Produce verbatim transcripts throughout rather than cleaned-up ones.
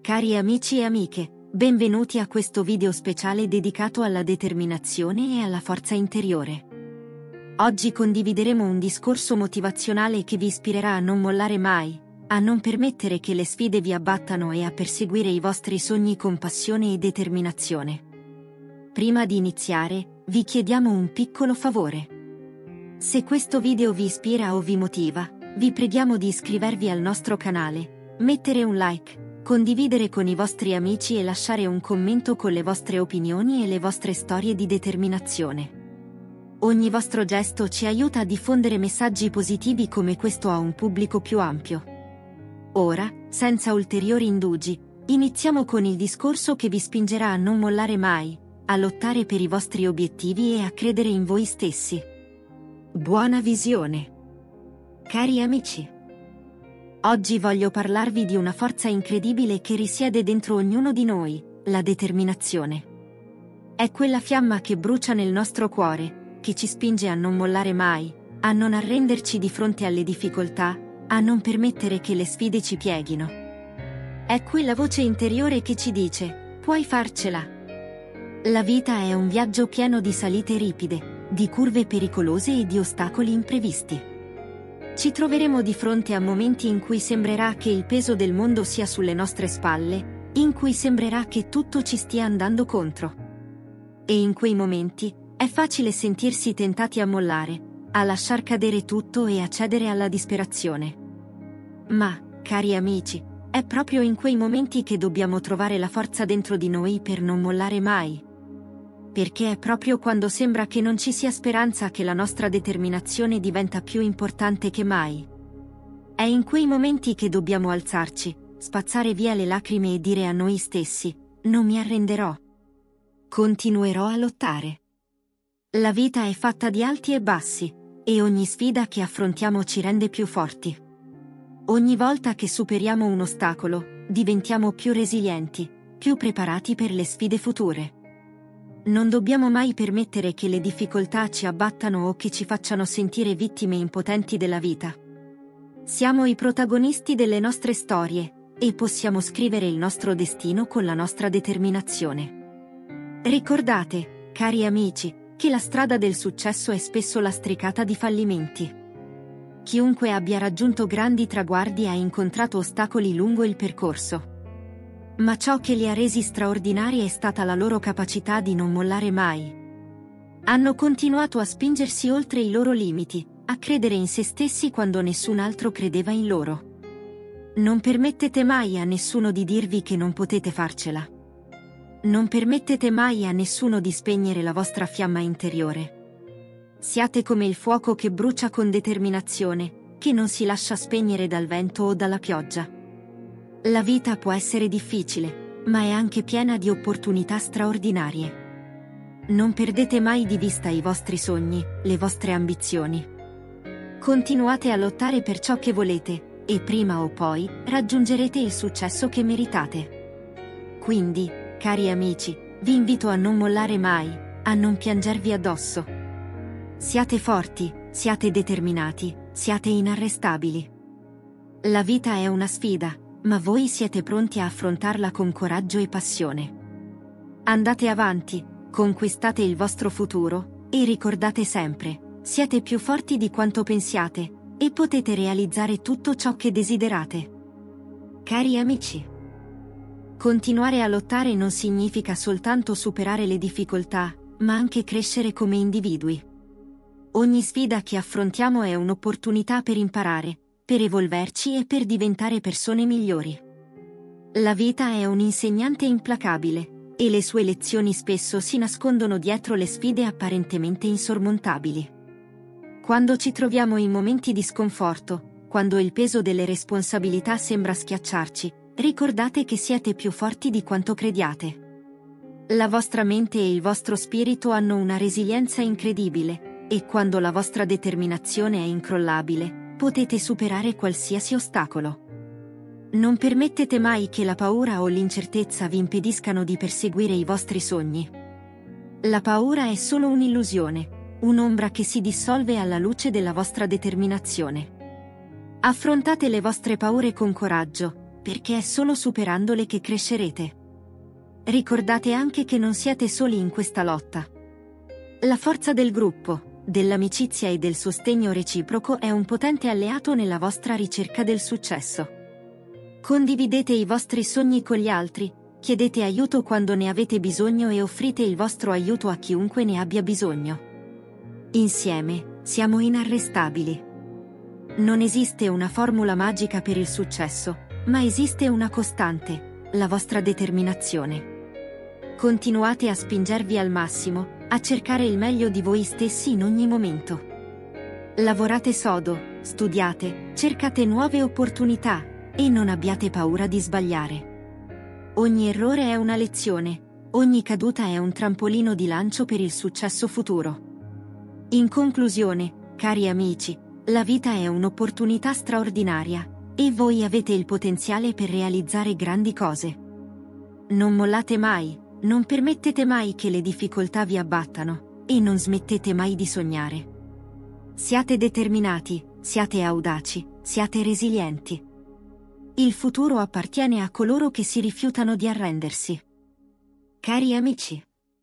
Cari amici e amiche, benvenuti a questo video speciale dedicato alla determinazione e alla forza interiore. Oggi condivideremo un discorso motivazionale che vi ispirerà a non mollare mai, a non permettere che le sfide vi abbattano e a perseguire i vostri sogni con passione e determinazione. Prima di iniziare, vi chiediamo un piccolo favore. Se questo video vi ispira o vi motiva, vi preghiamo di iscrivervi al nostro canale, mettere un like, condividere con i vostri amici e lasciare un commento con le vostre opinioni e le vostre storie di determinazione. Ogni vostro gesto ci aiuta a diffondere messaggi positivi come questo a un pubblico più ampio. Ora, senza ulteriori indugi, iniziamo con il discorso che vi spingerà a non mollare mai, a lottare per i vostri obiettivi e a credere in voi stessi. Buona visione! Cari amici, oggi voglio parlarvi di una forza incredibile che risiede dentro ognuno di noi, la determinazione. È quella fiamma che brucia nel nostro cuore, che ci spinge a non mollare mai, a non arrenderci di fronte alle difficoltà, a non permettere che le sfide ci pieghino. È quella voce interiore che ci dice: puoi farcela. La vita è un viaggio pieno di salite ripide, di curve pericolose e di ostacoli imprevisti. Ci troveremo di fronte a momenti in cui sembrerà che il peso del mondo sia sulle nostre spalle, in cui sembrerà che tutto ci stia andando contro. E in quei momenti è facile sentirsi tentati a mollare, a lasciar cadere tutto e a cedere alla disperazione. Ma, cari amici, è proprio in quei momenti che dobbiamo trovare la forza dentro di noi per non mollare mai. Perché è proprio quando sembra che non ci sia speranza che la nostra determinazione diventa più importante che mai. È in quei momenti che dobbiamo alzarci, spazzare via le lacrime e dire a noi stessi: non mi arrenderò. Continuerò a lottare. La vita è fatta di alti e bassi, e ogni sfida che affrontiamo ci rende più forti. Ogni volta che superiamo un ostacolo, diventiamo più resilienti, più preparati per le sfide future. Non dobbiamo mai permettere che le difficoltà ci abbattano o che ci facciano sentire vittime impotenti della vita. Siamo i protagonisti delle nostre storie, e possiamo scrivere il nostro destino con la nostra determinazione. Ricordate, cari amici, che la strada del successo è spesso lastricata di fallimenti. Chiunque abbia raggiunto grandi traguardi ha incontrato ostacoli lungo il percorso. Ma ciò che li ha resi straordinari è stata la loro capacità di non mollare mai. Hanno continuato a spingersi oltre i loro limiti, a credere in se stessi quando nessun altro credeva in loro. Non permettete mai a nessuno di dirvi che non potete farcela. Non permettete mai a nessuno di spegnere la vostra fiamma interiore. Siate come il fuoco che brucia con determinazione, che non si lascia spegnere dal vento o dalla pioggia. La vita può essere difficile, ma è anche piena di opportunità straordinarie. Non perdete mai di vista i vostri sogni, le vostre ambizioni. Continuate a lottare per ciò che volete, e prima o poi raggiungerete il successo che meritate. Quindi, cari amici, vi invito a non mollare mai, a non piangervi addosso. Siate forti, siate determinati, siate inarrestabili. La vita è una sfida, ma voi siete pronti a affrontarla con coraggio e passione. Andate avanti, conquistate il vostro futuro, e ricordate sempre: siete più forti di quanto pensiate, e potete realizzare tutto ciò che desiderate. Cari amici, continuare a lottare non significa soltanto superare le difficoltà, ma anche crescere come individui. Ogni sfida che affrontiamo è un'opportunità per imparare, per evolverci e per diventare persone migliori. La vita è un insegnante implacabile, e le sue lezioni spesso si nascondono dietro le sfide apparentemente insormontabili. Quando ci troviamo in momenti di sconforto, quando il peso delle responsabilità sembra schiacciarci, ricordate che siete più forti di quanto crediate. La vostra mente e il vostro spirito hanno una resilienza incredibile, e quando la vostra determinazione è incrollabile, potete superare qualsiasi ostacolo. Non permettete mai che la paura o l'incertezza vi impediscano di perseguire i vostri sogni. La paura è solo un'illusione, un'ombra che si dissolve alla luce della vostra determinazione. Affrontate le vostre paure con coraggio, perché è solo superandole che crescerete. Ricordate anche che non siete soli in questa lotta. La forza del gruppo, dell'amicizia e del sostegno reciproco è un potente alleato nella vostra ricerca del successo. Condividete i vostri sogni con gli altri, chiedete aiuto quando ne avete bisogno e offrite il vostro aiuto a chiunque ne abbia bisogno. Insieme, siamo inarrestabili. Non esiste una formula magica per il successo, ma esiste una costante, la vostra determinazione. Continuate a spingervi al massimo, a cercare il meglio di voi stessi in ogni momento. Lavorate sodo, studiate, cercate nuove opportunità, e non abbiate paura di sbagliare. Ogni errore è una lezione, ogni caduta è un trampolino di lancio per il successo futuro. In conclusione, cari amici, la vita è un'opportunità straordinaria, e voi avete il potenziale per realizzare grandi cose. Non mollate mai, non permettete mai che le difficoltà vi abbattano, e non smettete mai di sognare. Siate determinati, siate audaci, siate resilienti. Il futuro appartiene a coloro che si rifiutano di arrendersi. Cari amici,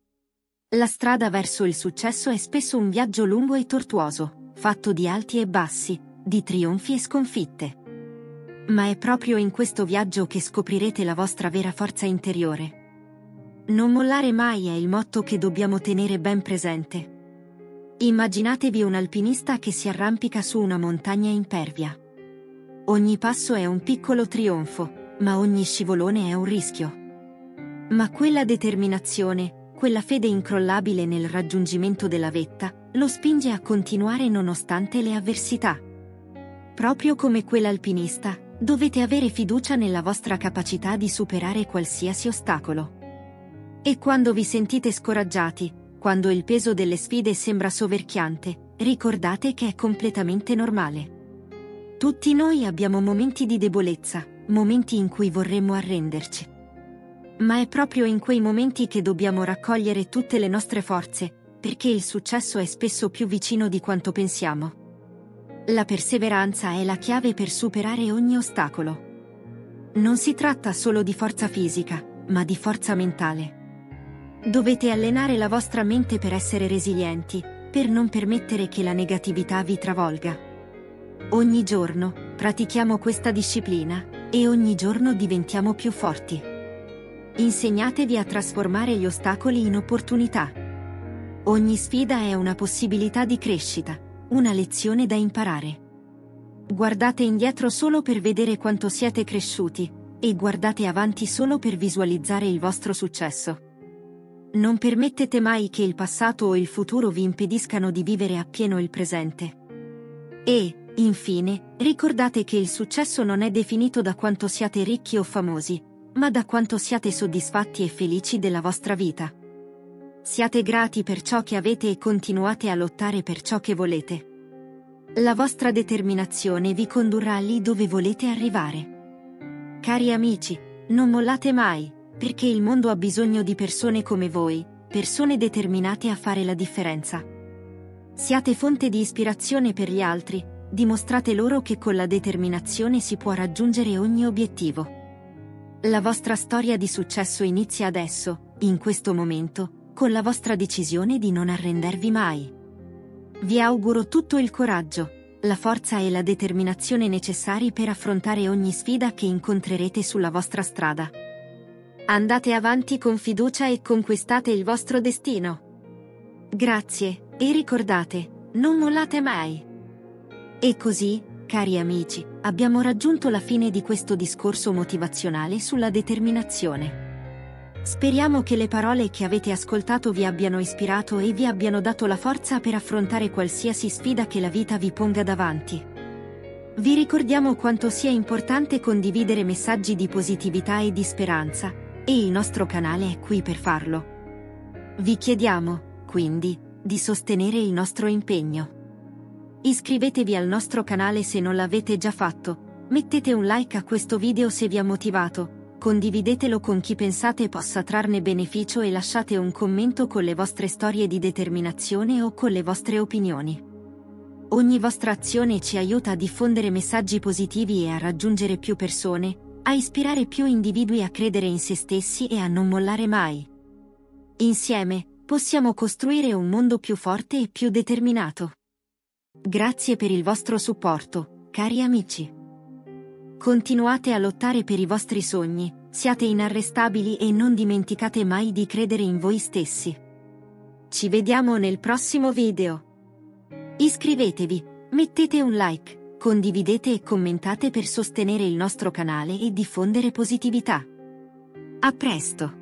la strada verso il successo è spesso un viaggio lungo e tortuoso, fatto di alti e bassi, di trionfi e sconfitte. Ma è proprio in questo viaggio che scoprirete la vostra vera forza interiore. Non mollare mai è il motto che dobbiamo tenere ben presente. Immaginatevi un alpinista che si arrampica su una montagna impervia. Ogni passo è un piccolo trionfo, ma ogni scivolone è un rischio. Ma quella determinazione, quella fede incrollabile nel raggiungimento della vetta, lo spinge a continuare nonostante le avversità. Proprio come quell'alpinista, dovete avere fiducia nella vostra capacità di superare qualsiasi ostacolo. E quando vi sentite scoraggiati, quando il peso delle sfide sembra soverchiante, ricordate che è completamente normale. Tutti noi abbiamo momenti di debolezza, momenti in cui vorremmo arrenderci. Ma è proprio in quei momenti che dobbiamo raccogliere tutte le nostre forze, perché il successo è spesso più vicino di quanto pensiamo. La perseveranza è la chiave per superare ogni ostacolo. Non si tratta solo di forza fisica, ma di forza mentale. Dovete allenare la vostra mente per essere resilienti, per non permettere che la negatività vi travolga. Ogni giorno, pratichiamo questa disciplina, e ogni giorno diventiamo più forti. Insegnatevi a trasformare gli ostacoli in opportunità. Ogni sfida è una possibilità di crescita, una lezione da imparare. Guardate indietro solo per vedere quanto siete cresciuti, e guardate avanti solo per visualizzare il vostro successo. Non permettete mai che il passato o il futuro vi impediscano di vivere appieno il presente. E, infine, ricordate che il successo non è definito da quanto siate ricchi o famosi, ma da quanto siate soddisfatti e felici della vostra vita. Siate grati per ciò che avete e continuate a lottare per ciò che volete. La vostra determinazione vi condurrà lì dove volete arrivare. Cari amici, non mollate mai, perché il mondo ha bisogno di persone come voi, persone determinate a fare la differenza. Siate fonte di ispirazione per gli altri, dimostrate loro che con la determinazione si può raggiungere ogni obiettivo. La vostra storia di successo inizia adesso, in questo momento, con la vostra decisione di non arrendervi mai. Vi auguro tutto il coraggio, la forza e la determinazione necessari per affrontare ogni sfida che incontrerete sulla vostra strada. Andate avanti con fiducia e conquistate il vostro destino. Grazie, e ricordate, non mollate mai. E così, cari amici, abbiamo raggiunto la fine di questo discorso motivazionale sulla determinazione. Speriamo che le parole che avete ascoltato vi abbiano ispirato e vi abbiano dato la forza per affrontare qualsiasi sfida che la vita vi ponga davanti. Vi ricordiamo quanto sia importante condividere messaggi di positività e di speranza, e il nostro canale è qui per farlo. Vi chiediamo, quindi, di sostenere il nostro impegno. Iscrivetevi al nostro canale se non l'avete già fatto, mettete un like a questo video se vi ha motivato, condividetelo con chi pensate possa trarne beneficio e lasciate un commento con le vostre storie di determinazione o con le vostre opinioni. Ogni vostra azione ci aiuta a diffondere messaggi positivi e a raggiungere più persone, a ispirare più individui a credere in se stessi e a non mollare mai. Insieme, possiamo costruire un mondo più forte e più determinato. Grazie per il vostro supporto, cari amici. Continuate a lottare per i vostri sogni, siate inarrestabili e non dimenticate mai di credere in voi stessi. Ci vediamo nel prossimo video. Iscrivetevi, mettete un like, condividete e commentate per sostenere il nostro canale e diffondere positività. A presto!